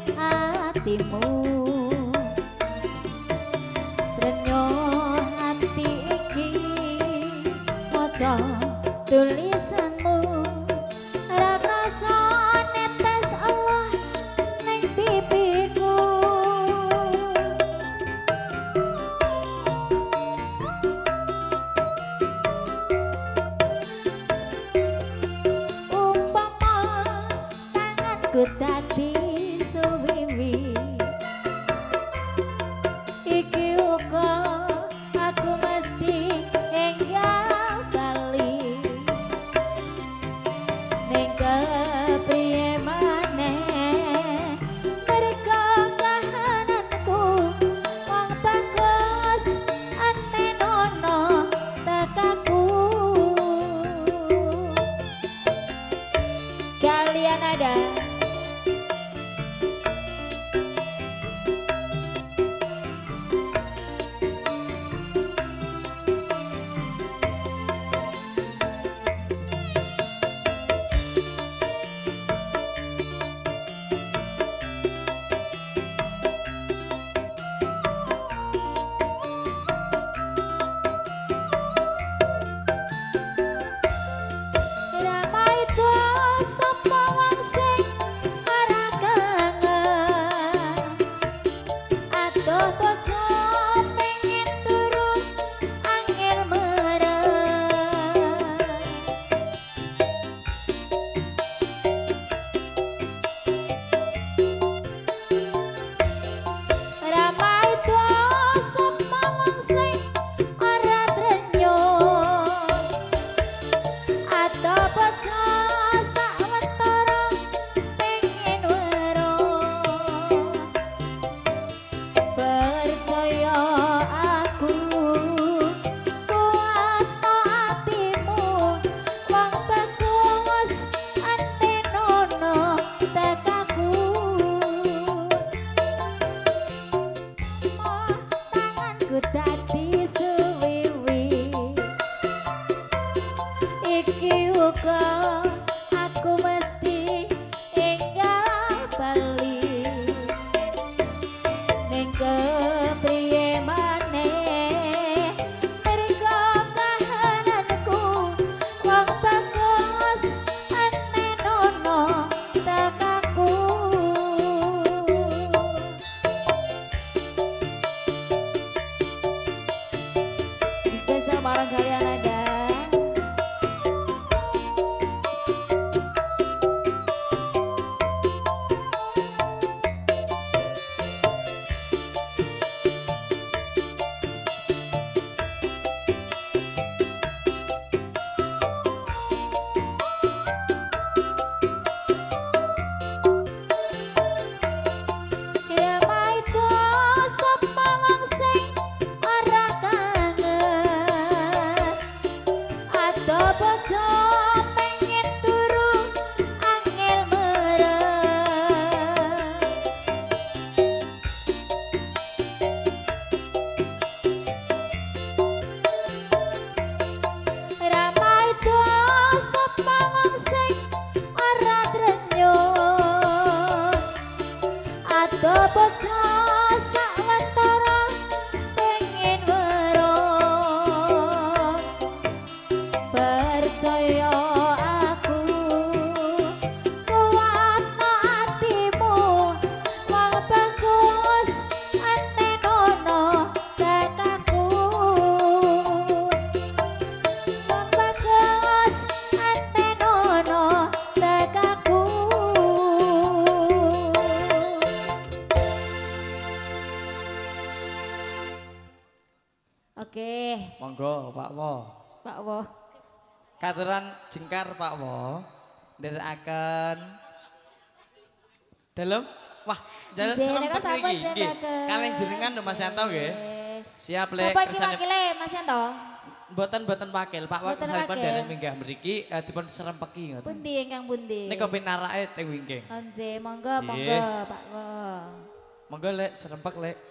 hatimu Trenyo hati iki Moco tulisanmu Rakrasa netes Allah Neng pipiku Umpama tanganku tadi suwiwi Iki uga aku mesti enggal bali Ning kepriye maneh merga kahananku wong bagus anenono tekaku Kalian ada ramai tuh sapa wong sing ora kangen Adoh bojo pengen turun angel mereng Ramai tuh sapa wong sing ora trenyo Adoh bojo sawetara pengen weruh Percaya aku kuat no hatimu Wong bagus antenono tekaku Oh tanganku tadi suwiwi Iki uga aku mesti enggal bali Ning kepriye maneh merga kahananku wong bagus anenono tekaku Spesial barang kalian ada Ramai tuh sapa wong sing ora kangen Adoh bojo pengen turu angel mereng Ramai tuh sapa wong sing ora trenyo Adoh bojo sawetara pengen weruh Percaya aku kuat no hatimu Wong bagus antenono tekaku Wong bagus antenono tekaku Oke, Monggo Pak Wo. Pak Wo. Katuran jengkar Pak Wo. Nderekaken. Dalem. Wah, jalan serempet iki nggih. Kalian jenengan lho Mas Yanto nggih. Siap lek Sapa iki wakile Mas Yanto? Mboten wakil, Pak Wakilipun dereng minggah mriki dipun serempeki ngoten. Pundi ingkang pundi? Nika pinarake teng wingking. Nggih, monggo Pak Wo. Monggo lek serempek lek.